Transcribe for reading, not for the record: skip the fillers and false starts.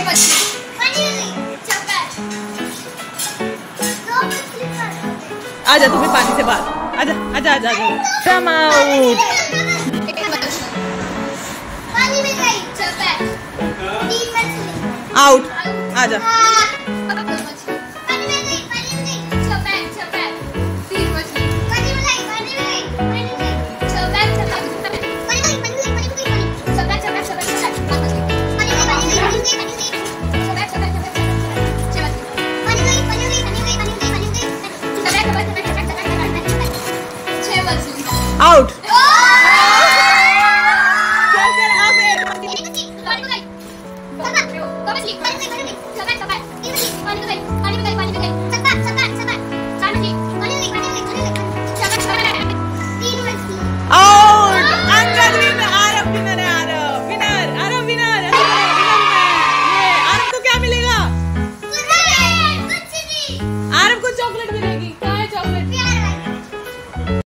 आजा तुम्हें पानी से बाहर आजा आजा आजा आजा कम आउट आउट आजा आउट आरव को चॉकलेट मिलेगा।